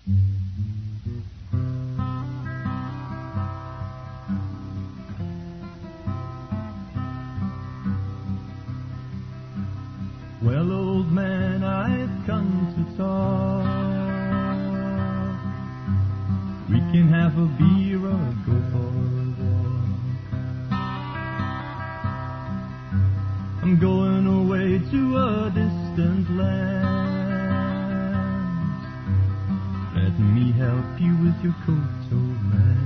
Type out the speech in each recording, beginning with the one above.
Well, old man, I've come to talk. We can have a beer or go for a walk. I'm going away to a distant land. Let me help you with your coat, old man.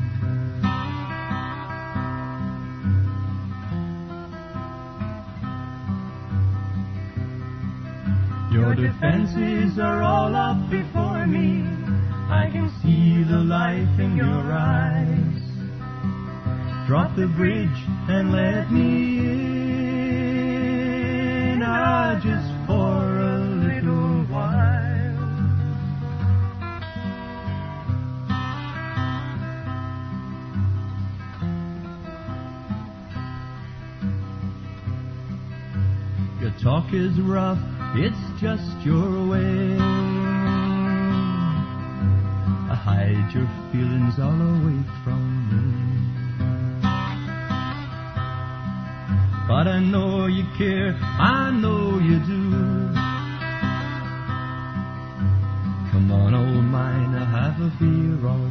Your defenses are all up before me. I can see the life in your eyes. Drop the bridge and let me in, just for a little while. Your talk is rough, it's just your way. Hide your feelings all away from me. But I know you care, I know you do. Come on, old mine, I'll have a beer or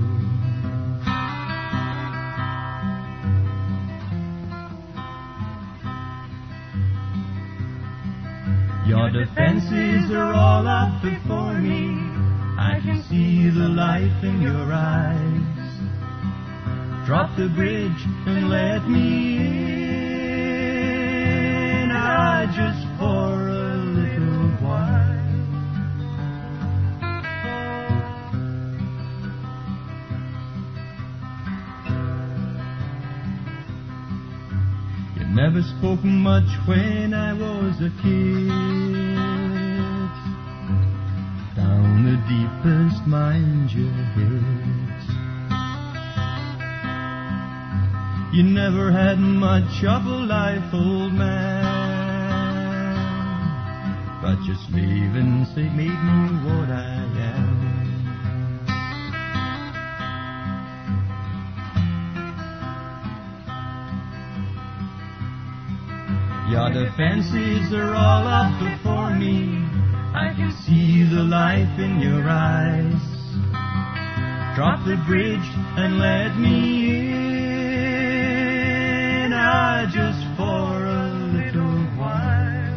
two. Your defenses are all up before me. I can see the life in your eyes. Drop the bridge and let me in, just for a little while. You never spoke much when I was a kid. The deepest mind you hid. You never had much of a life, old man, but just leaving made me what I am. Your defenses are all up before me. I can see the life in your eyes. Drop the bridge and let me in, just for a little while.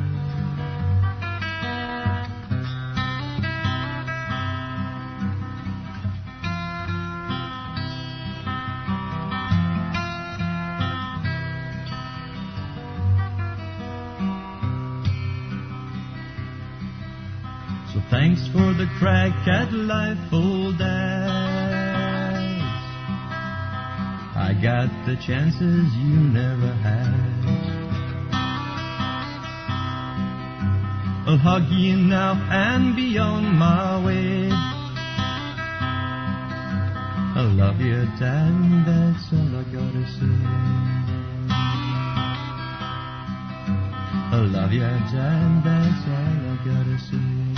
So thanks for the crack at life, old dad. I got the chances you never had. I'll hug you now and be on my way. I love you, Dad, that's all I gotta say. I love you, Dad, that's all I gotta say.